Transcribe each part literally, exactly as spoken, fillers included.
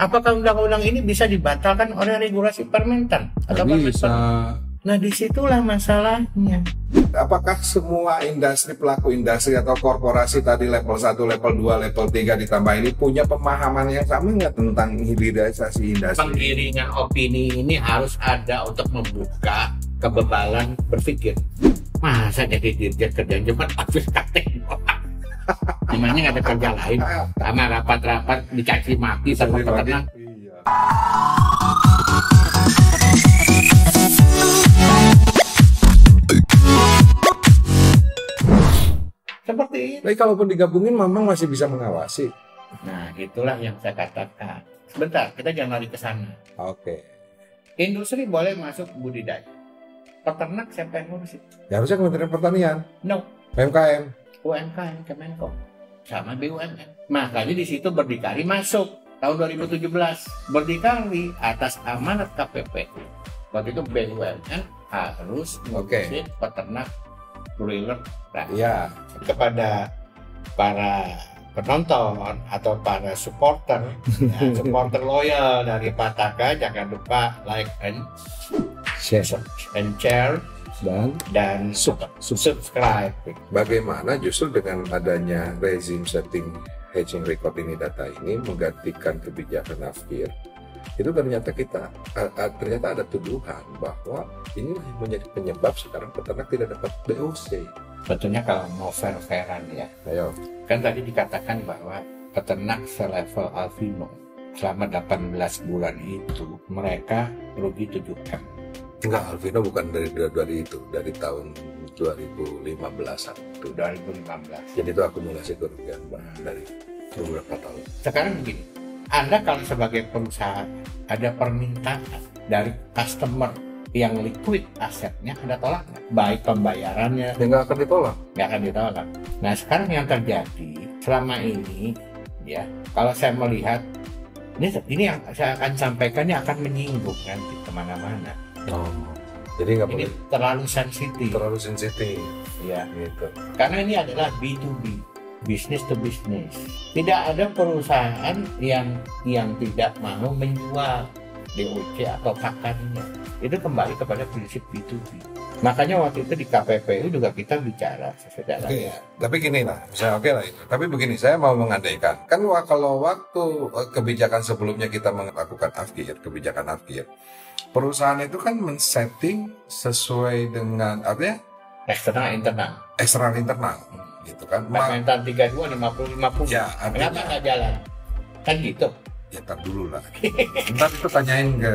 Apakah undang-undang ini bisa dibatalkan oleh regulasi Permentan atau bisa. Nah, disitulah masalahnya. Apakah semua industri, pelaku industri atau korporasi tadi level satu, level dua, level tiga ditambah ini punya pemahaman yang sama nggak tentang hilirisasi industri? Penggiringan opini ini harus ada untuk membuka kebebalan berpikir. Masa jadi dirjen kerjaan cepat habis praktek di otak. Gimana nggak ada kerja lain? Sama rapat-rapat dicaci maki sama peternak. Iya. Seperti itu. Tapi kalaupun digabungin, memang masih bisa mengawasi. Nah, itulah yang saya katakan. Sebentar, kita jangan lari ke sana. Oke. Industri boleh masuk budidaya. Peternak siapa yang ngurusin? Ya harusnya Kementerian Pertanian, No, U M K M. U M K M, Kemenko, sama B U M N. Makanya di situ Berdikari masuk tahun dua ribu tujuh belas. Berdikari atas amanat K P P. Waktu itu B U M N harus ngurusin peternak broiler. Nah, Iya. kepada para penonton atau para supporter, ya, supporter loyal dari Pataka, jangan lupa like and Share and share dan dan Sub- subscribe. bagaimana justru dengan adanya rezim setting hedging record ini, data ini menggantikan kebijakan Afkir, itu ternyata kita uh, uh, ternyata ada tuduhan bahwa ini menjadi penyebab sekarang peternak tidak dapat D O C. Sebetulnya kalau mau fair-fairan ya, Ayo. kan tadi dikatakan bahwa peternak selevel albino selama delapan belas bulan itu mereka rugi tujuh M. Enggak, Alvino bukan dari dari itu, dari tahun dua ribu lima belasan. dua ribu lima belas. Jadi itu akumulasi kerugian Bang, dari beberapa tahun. Sekarang begini, Anda kalau sebagai perusahaan ada permintaan dari customer yang liquid asetnya, Anda tolak nggak? Baik pembayarannya, Ya nggak akan ditolak. nggak akan ditolak. Nah sekarang yang terjadi selama ini, ya kalau saya melihat ini ini yang saya akan sampaikan ini akan menyinggung nanti kemana-mana. Oh. Jadi nggak Ini boleh terlalu sensitif, terlalu sensitif, ya. gitu. Karena ini adalah B to B, business to business. Tidak ada perusahaan yang yang tidak mau menjual D O C atau pakannya. Itu kembali kepada prinsip B to B. Makanya waktu itu di K P P U juga kita bicara secara. Oke, tapi gini lah, saya oke lah itu. Tapi begini, saya mau mengandaikan, kan wa- kalau waktu eh, kebijakan sebelumnya kita melakukan Afkir, kebijakan Afkir, perusahaan itu kan men-setting sesuai dengan artinya Eksternal internal. eksternal internal, gitu kan? Ma- Permentan tiga puluh dua lima puluh lima puluh. Ya, artinya- Kenapa nggak jalan? Kan gitu. ya tar dulu lah. Ntar itu tanyain ke.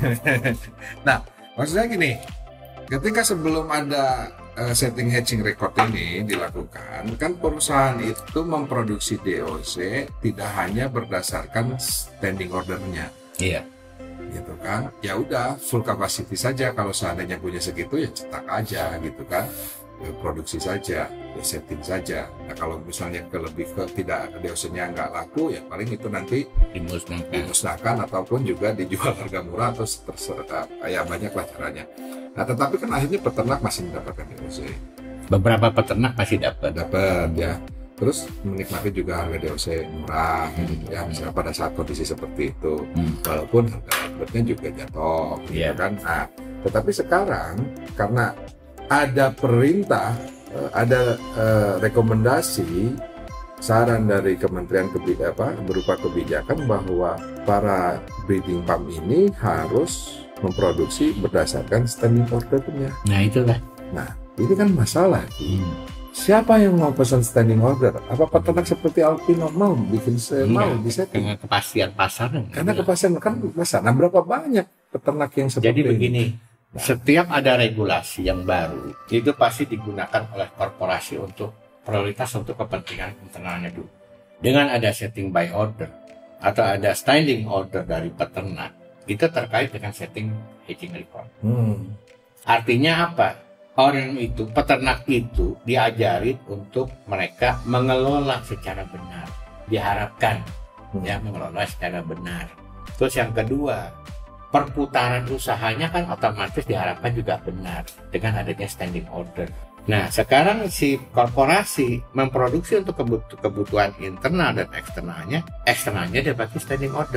Nah, maksudnya gini, ketika sebelum ada uh, setting hedging record ini dilakukan, kan perusahaan itu memproduksi D O C tidak hanya berdasarkan standing ordernya, Iya. gitu kan? Ya udah full capacity saja, kalau seandainya punya segitu ya cetak aja, gitu kan? Ya, produksi saja, ya setting saja. Nah kalau misalnya ke lebih ke tidak D O C-nya nggak laku, ya paling itu nanti Dimusnahkan. dimusnahkan ataupun juga dijual harga murah atau terserah, ya banyak lah caranya. Nah tetapi kan akhirnya peternak masih mendapatkan D O C, Beberapa peternak masih dapat. dapat ya, terus menikmati juga harga D O C murah, Hmm. ya misalnya pada saat kondisi seperti itu, Hmm. walaupun harga outputnya juga jatuh, gitu Iya. kan. Nah tetapi sekarang karena ada perintah, eh, ada eh, rekomendasi, saran dari Kementerian Kebi- apa, berupa kebijakan bahwa para breeding farm ini harus memproduksi berdasarkan standing ordernya. Nah itulah. Nah, ini kan masalah. Hmm. Siapa yang mau pesan standing order? Apa peternak seperti Alpino mau bikin se- mau Iya, bisa? dengan kepastian pasarnya. Karena kepastian kan pasar. Nah, berapa banyak peternak yang seperti Jadi ini? begini, Nah. setiap ada regulasi yang baru, itu pasti digunakan oleh korporasi untuk prioritas untuk kepentingan internalnya dulu. Dengan ada setting by order atau ada standing order dari peternak, itu terkait dengan setting hedging record. Hmm. Artinya apa? Orang itu, peternak itu diajarin untuk mereka mengelola secara benar. Diharapkan Hmm. ya mengelola secara benar. Terus yang kedua, perputaran usahanya kan otomatis diharapkan juga benar dengan adanya standing order. Nah, sekarang si korporasi memproduksi untuk kebut- kebutuhan internal dan eksternalnya, eksternalnya dia pakai standing order.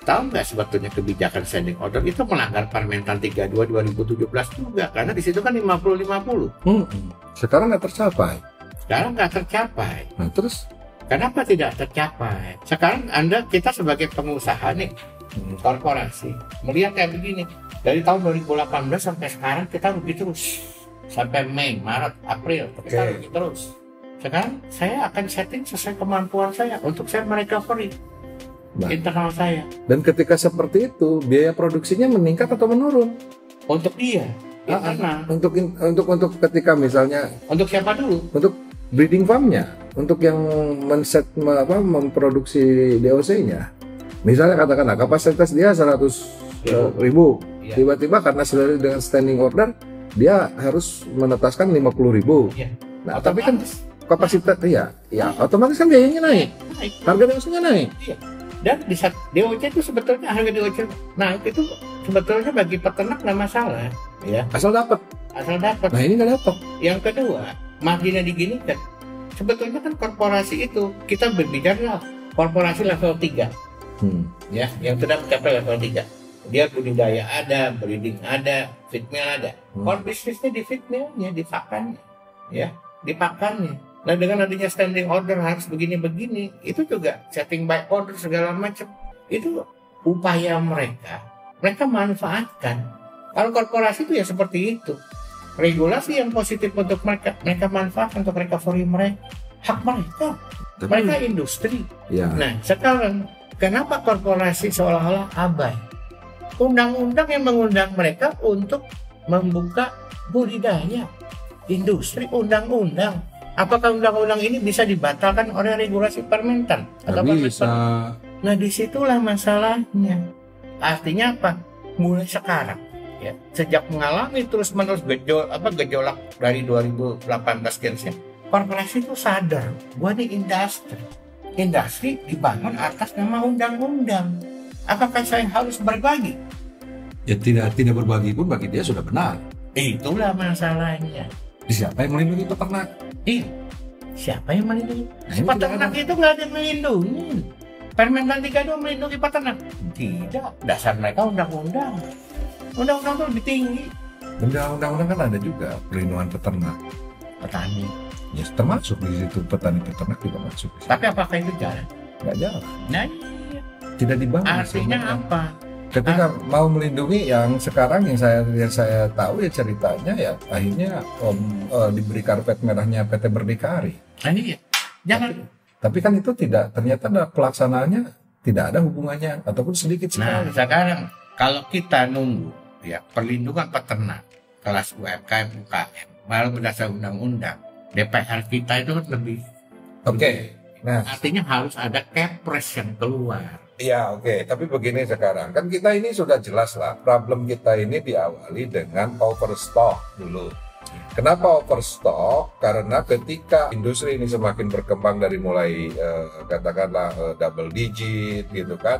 tahu nggak sebetulnya kebijakan standing order itu melanggar Permentan tiga puluh dua dua ribu tujuh belas juga, karena di situ kan lima puluh lima puluh. Hmm. Sekarang nggak tercapai. Sekarang nggak tercapai. Nah terus? Kenapa tidak tercapai? Sekarang Anda, kita sebagai pengusaha nih, hmm. korporasi, melihat kayak begini. Dari tahun dua ribu delapan belas sampai sekarang kita rugi terus. Sampai Mei, Maret, April, kita okay. rugi terus. Sekarang saya akan setting sesuai kemampuan saya untuk saya merecovery nah, internal saya. Dan ketika seperti itu, biaya produksinya meningkat atau menurun? Untuk dia, internal. Ah, untuk untuk untuk ketika misalnya. Untuk siapa dulu? Untuk breeding farmnya, untuk yang men-set apa, memproduksi D O C-nya. Misalnya katakanlah kapasitas dia seratus ribu, ya. Tiba-tiba karena sudah dengan standing order, dia harus menetaskan lima puluh ribu. Ya. Nah, otomatis. Tapi kan kapasitas iya, ya otomatis kan biayanya naik, naik. Harga D O C-nya naik. Iya. Dan di saat D O C itu sebetulnya harga D O C naik itu sebetulnya bagi peternak nggak masalah, ya. Asal dapat. Asal dapat. Nah ini nggak dapat. Yang kedua, marginnya diginikan. Sebetulnya kan korporasi itu kita berbicara korporasi level tiga, hmm. ya, yang sudah mencapai level tiga. Dia budidaya ada, breeding ada, feed mill ada. Hmm. Core bisnisnya di feed millnya, di pakannya, ya, di pakannya. Nah dengan adanya standing order harus begini-begini, itu juga setting by order segala macam. Itu upaya mereka, mereka manfaatkan. Kalau korporasi itu ya seperti itu. Regulasi yang positif untuk mereka, mereka manfaatkan untuk recovery mereka, hak mereka. Tapi, mereka industri. Ya. Nah sekarang kenapa korporasi seolah-olah abai? Undang-undang yang mengundang mereka untuk membuka budidaya, industri, undang-undang. Apakah undang-undang ini bisa dibatalkan oleh regulasi Permentan? Atau bisa. Nah disitulah masalahnya. Artinya apa? Mulai sekarang, ya, sejak mengalami terus-menerus gejol, apa gejolak dari dua ribu delapan belas sekian, korporasi itu sadar, gua ini industri. Industri dibangun atas nama undang-undang. Apakah saya harus berbagi? Ya tidak tidak berbagi pun bagi dia sudah benar. Itulah masalahnya. Siapa yang melindungi peternak? Iya, siapa yang melindungi? Nah, peternak itu nggak ada yang melindungi. Permentan tiga puluh dua melindungi peternak? Tidak, dasar mereka undang-undang. Undang-undang itu lebih tinggi. Undang-undang kan ada juga perlindungan peternak. Petani. Ya termasuk di situ, petani peternak juga masuk. Tapi apakah itu jalan? Nggak jalan. Nah, tidak dibangun. Artinya apa? Ketika ah. mau melindungi yang sekarang yang saya yang saya tahu ya ceritanya ya akhirnya om uh, diberi karpet merahnya P T Berdikari. Nah, iya. Jangan. Tapi, tapi kan itu tidak ternyata ada pelaksanaannya tidak ada hubungannya ataupun sedikit sekali. Nah, sekarang kalau kita nunggu ya perlindungan peternak kelas U M K M U K M baru berdasarkan undang-undang, D P R kita itu lebih. Oke. Okay. Nah, artinya harus ada kepres yang keluar. Ya oke, okay. Tapi begini sekarang, kan kita ini sudah jelas lah, problem kita ini diawali dengan overstock dulu. Kenapa overstock? Karena ketika industri ini semakin berkembang dari mulai eh, katakanlah eh, double digit gitu kan.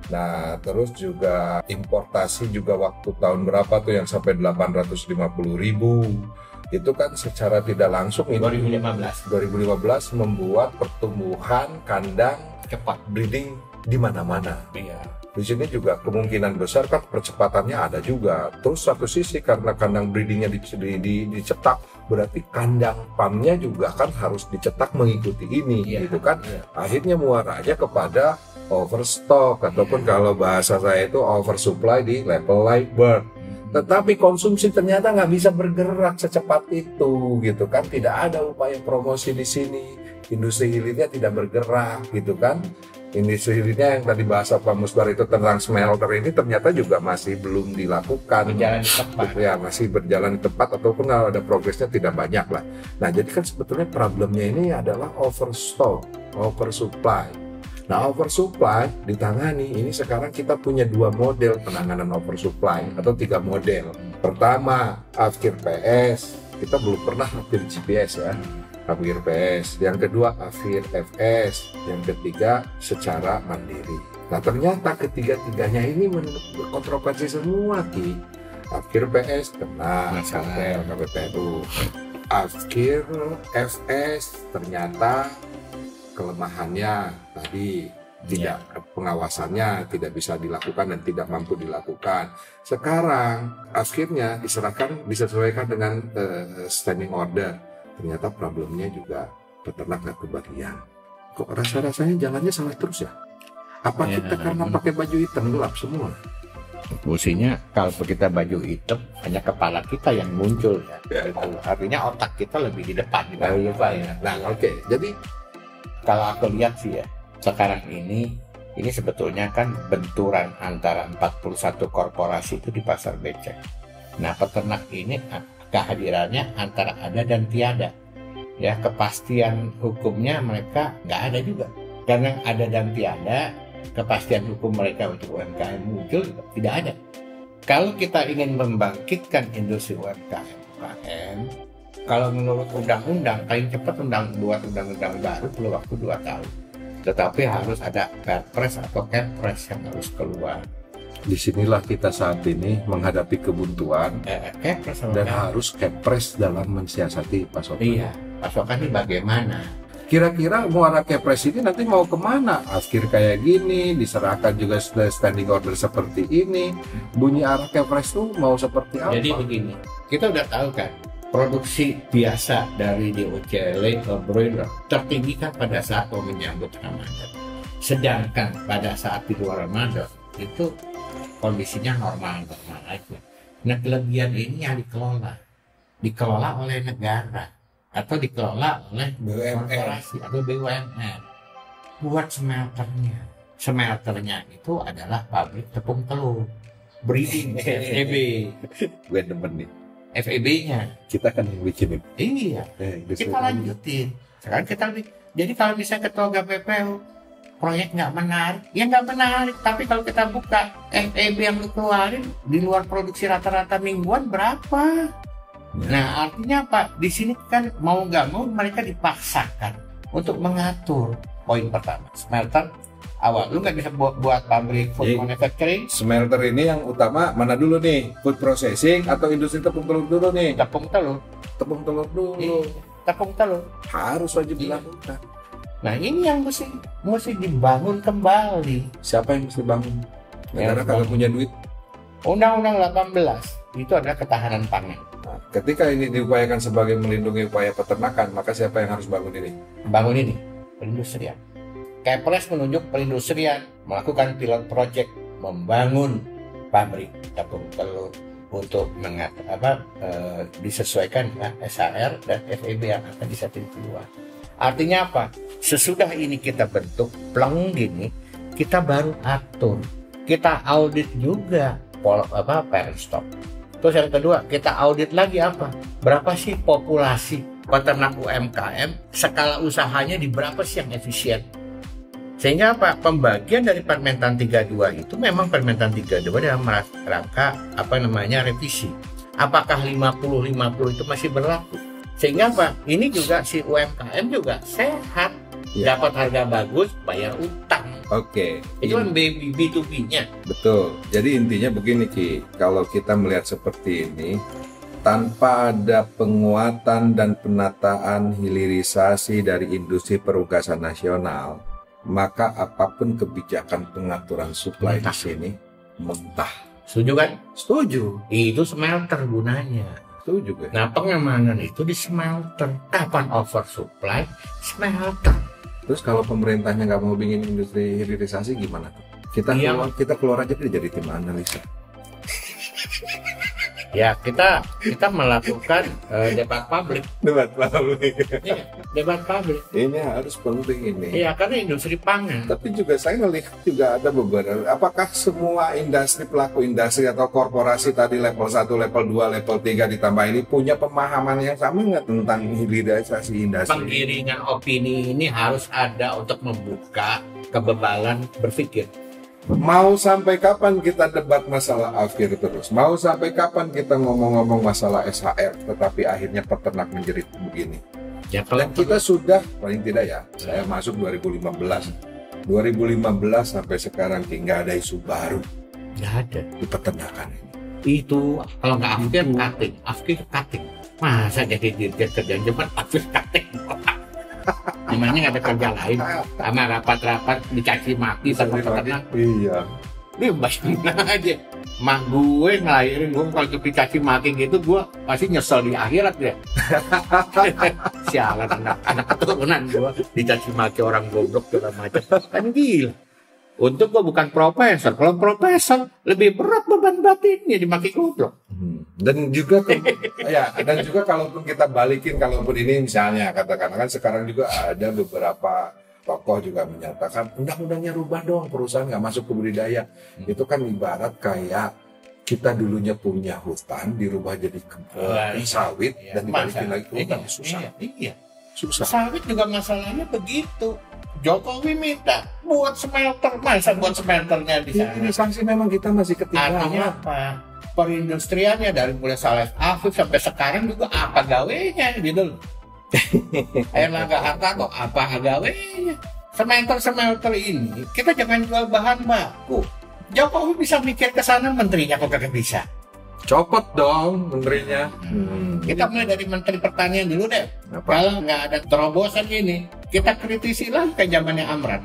Nah terus juga importasi juga waktu tahun berapa tuh yang sampai delapan ratus lima puluh ribu. Itu kan secara tidak langsung ini dua ribu lima belas dua ribu lima belas membuat pertumbuhan kandang cepat breeding di mana-mana. Iya. Di sini juga kemungkinan besar kan percepatannya ada juga. Terus satu sisi karena kandang breedingnya di, di, di, dicetak, berarti kandang farmnya juga kan harus dicetak mengikuti ini, iya, gitu kan. Iya. Akhirnya muaranya kepada overstock ataupun iya, kalau bahasa saya itu oversupply di level live bird. Hmm. Tetapi konsumsi ternyata nggak bisa bergerak secepat itu, gitu kan. Tidak ada upaya promosi di sini. Industri hilirnya tidak bergerak, gitu kan. Industri hilirnya yang tadi bahasa Pak Musbar itu tentang smelter ini ternyata juga masih belum dilakukan. Berjalan di tempat. Ya, masih berjalan di tempat ataupun kalau ada progresnya tidak banyak lah. Nah, jadi kan sebetulnya problemnya ini adalah overstock, oversupply. Nah, oversupply ditangani. Ini sekarang kita punya dua model penanganan oversupply atau tiga model. Pertama, Afkir P S. Kita belum pernah Afkir G P S ya. Afkir P S, yang kedua Afkir F S, yang ketiga secara mandiri. Nah ternyata ketiga-tiganya ini kontroversi semua Ki. Afkir P S kena kartel K P P U. Afkir F S ternyata kelemahannya tadi tidak pengawasannya tidak bisa dilakukan dan tidak mampu dilakukan. Sekarang akhirnya diserahkan, disesuaikan dengan uh, standing order. Ternyata problemnya juga peternak nggak kebagian. Kok rasa-rasanya jalannya salah terus ya? Apa ya, kita karena pakai baju hitam gelap semua? Fungsinya kalau kita baju hitam hanya kepala kita yang muncul ya. Itu artinya otak kita lebih di depan dibanding lupa ya. Nah, oke. Okay. Jadi kalau aku lihat sih ya, sekarang ini ini sebetulnya kan benturan antara empat puluh satu korporasi itu di pasar becek. Nah, peternak ini kehadirannya antara ada dan tiada. Ya, kepastian hukumnya mereka nggak ada juga. Karena ada dan tiada, kepastian hukum mereka untuk U M K M muncul tidak ada. Kalau kita ingin membangkitkan industri U M K M, U M K M, kalau menurut undang-undang paling cepat undang buat undang-undang baru perlu waktu dua tahun. Tetapi harus ada Perpres atau Kepres yang harus keluar. Disinilah kita saat ini menghadapi kebuntuan Eh, Kepres dan kan? harus Kepres dalam mensiasati pasokan. Iya, pasokan ini bagaimana? Kira-kira muara Kepres ini nanti mau kemana? Akhir kayak gini, diserahkan juga standing order seperti ini. Bunyi arah Kepres itu mau seperti apa? Jadi begini, kita udah tahu kan, produksi biasa dari D O C laying or broiler tertinggi kan pada saat mau menyambut Ramadan. Sedangkan pada saat di luar Ramadan itu kondisinya normal-normal aja. Nah, kelebihan ini yang dikelola, dikelola oleh negara atau dikelola oleh B U M N korporasi atau B U M N buat smelternya. Smelternya itu adalah pabrik tepung telur breeding F E B. Gue demen nih. F E B-nya Kita kan yang bikin ini. iya, Eh, kita lanjutin. Sekarang kita lebih. Jadi kalau misalnya ketua G P P U proyek nggak menarik, ya nggak menarik. Tapi kalau kita buka F E B yang lu keluarin di luar produksi rata-rata mingguan berapa? Nah, artinya apa? Di sini kan mau nggak mau mereka dipaksakan untuk mengatur. Poin pertama, smelter awal. Lu nggak bisa buat, buat pabrik food Jadi, manufacturing. Smelter ini yang utama mana dulu nih? Food processing atau industri tepung telur dulu nih? Tepung telur. Tepung telur dulu. Iya, tepung telur. Harus wajib Iya. dilakukan. Nah, ini yang mesti mesti dibangun kembali. Siapa yang mesti bangun? Negara Yang kagak bangun. punya duit. Undang-Undang delapan belas itu adalah ketahanan pangan. Nah, ketika ini diupayakan sebagai melindungi upaya peternakan, maka siapa yang harus bangun ini? Bangun ini, perindustrian. Kepres menunjuk perindustrian melakukan pilot project membangun pabrik tepung telur untuk mengat apa e, disesuaikan dengan S H R dan F E B yang akan disetting keluar. Artinya apa? Sesudah ini kita bentuk pleng gini, kita baru atur, kita audit juga pol apa parent stock. Terus yang kedua, kita audit lagi apa? Berapa sih populasi peternak U M K M, skala usahanya di berapa sih yang efisien? Sehingga apa? Pembagian dari Permentan tiga puluh dua itu memang Permentan tiga puluh dua dalam rangka apa namanya revisi. Apakah lima puluh lima puluh itu masih berlaku? Sehingga apa? Ini juga si U M K M juga sehat, Ya. dapat harga bagus, bayar utang. Oke, Itu in- kan B to B-nya. betul. Jadi intinya begini Ki, kalau kita melihat seperti ini, tanpa ada penguatan dan penataan hilirisasi dari industri perunggasan nasional, maka apapun kebijakan pengaturan supply di Mentah. sini mentah. Setuju kan? Setuju, Itu smelter gunanya. setuju gue. Nah, pengamanan itu di smelter. Kapan oversupply? Smelter. Terus kalau pemerintahnya nggak mau bikin industri hilirisasi gimana tuh? Kita Iya. keluar, kita keluar aja deh jadi tim analisa. Ya, kita kita melakukan eh, debat publik. Debat publik. Iya, debat publik. Ini harus penting ini. Iya, karena industri pangan. Tapi juga saya melihat juga ada beberapa. Apakah semua industri pelaku industri atau korporasi tadi level satu, level dua, level tiga ditambah ini punya pemahaman yang sama nggak tentang hilirisasi industri? Penggiringan opini ini harus ada untuk membuka kebebalan berpikir. Mau sampai kapan kita debat masalah akhir terus? Mau sampai kapan kita ngomong-ngomong masalah S H R tetapi akhirnya peternak menjerit begini? Ya, kalau Dan kita sudah paling tidak ya, saya masuk dua ribu lima belas. dua ribu lima belas sampai sekarang nggak ada isu baru nggak ada. di peternakan ini. Itu kalau nggak afkir cutting, afkir cutting. Masa jadi dirjen kerjaan cepat afkir cutting? Namanya nggak ada kerja lain, sama rapat-rapat dicaci maki sama peternak. Iya. Dia bayangin aja, mak gue ngelahirin gue kalau dicaci maki gitu, gue pasti nyesel di akhirat ya. Sialan anak anak keturunan gue dicaci maki orang goblok segala macam, kan gila. Untuk gue bukan profesor, kalau profesor lebih berat beban batinnya dimaki goblok. Hmm. Dan juga ke, ya, dan juga kalaupun kita balikin, kalaupun ini misalnya katakan kan sekarang juga ada beberapa tokoh juga menyatakan undang-undangnya rubah dong, perusahaan nggak masuk ke budidaya. Hmm. Itu kan ibarat kayak kita dulunya punya hutan dirubah jadi kebun uh, sawit iya, dan dibalikin lagi ke hutan. Iya, susah. Iya, iya. Susah. Sawit juga masalahnya begitu. Jokowi minta buat smelter, masa buat smelternya di sana. Ini sanksi memang kita masih ketinggalan. Artinya apa? Perindustriannya dari mulai Saleh Afif sampai sekarang juga apa gawenya gitu loh. Erlangga Hartarto apa gawenya? Smelter-smelter ini kita jangan jual bahan baku. Jokowi bisa mikir ke sana, menterinya kok kagak bisa. Copot dong menterinya. Hmm. Kita mulai dari Menteri Pertanian dulu deh. Apa? Kalau nggak ada terobosan ini, kita kritisi lagi ke zamannya Amran.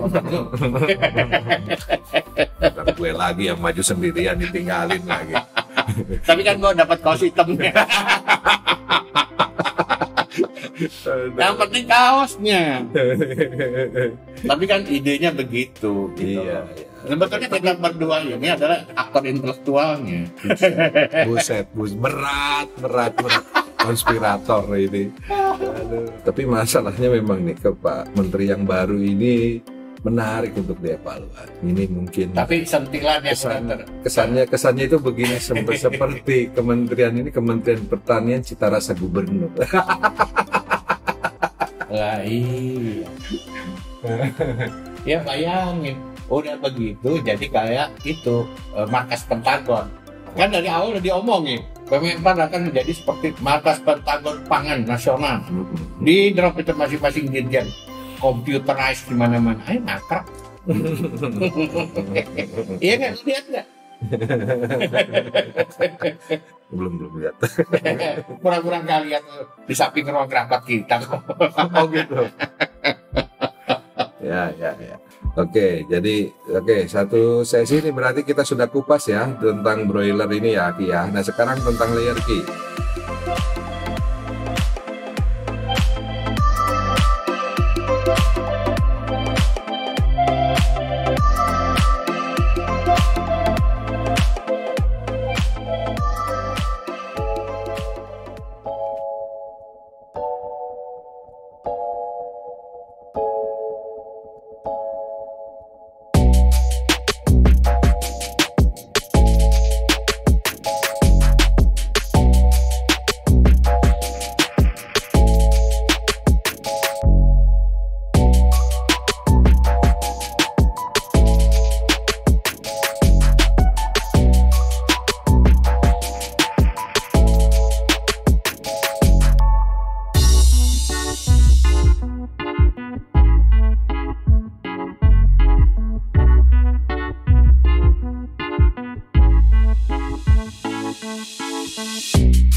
Dan gue lagi yang maju sendirian ditinggalin lagi. Tapi kan gue dapat kaos hitamnya. Yang penting kaosnya. Tapi kan idenya begitu. Gitu. Iya. iya. Sebetulnya kita berdua ini adalah aktor intelektualnya. Buset, buset, berat, berat, berat. Konspirator ini. Aduh. Tapi masalahnya memang nih ke Pak Menteri yang baru ini menarik untuk dievaluasi. Ini mungkin. Tapi sentilan yang kesan, kesannya kesannya itu begini seperti kementerian ini Kementerian Pertanian cita rasa gubernur. Lah iya. Ya bayangin. Udah begitu jadi kayak itu markas Pentagon. Kan dari awal udah diomongin Kemenpan akan menjadi seperti markas Pentagon pangan nasional. Di drop itu masing-masing dirjen computerized di mana-mana. Ayo nakrak. Iya nggak, lihat nggak? belum belum lihat. Kurang-kurang nggak lihat di samping ruang rapat kita. Oh gitu. Ya ya ya. Oke, jadi oke satu sesi ini berarti kita sudah kupas ya tentang broiler ini ya Ki ya. Nah sekarang tentang layer Ki. Thank you.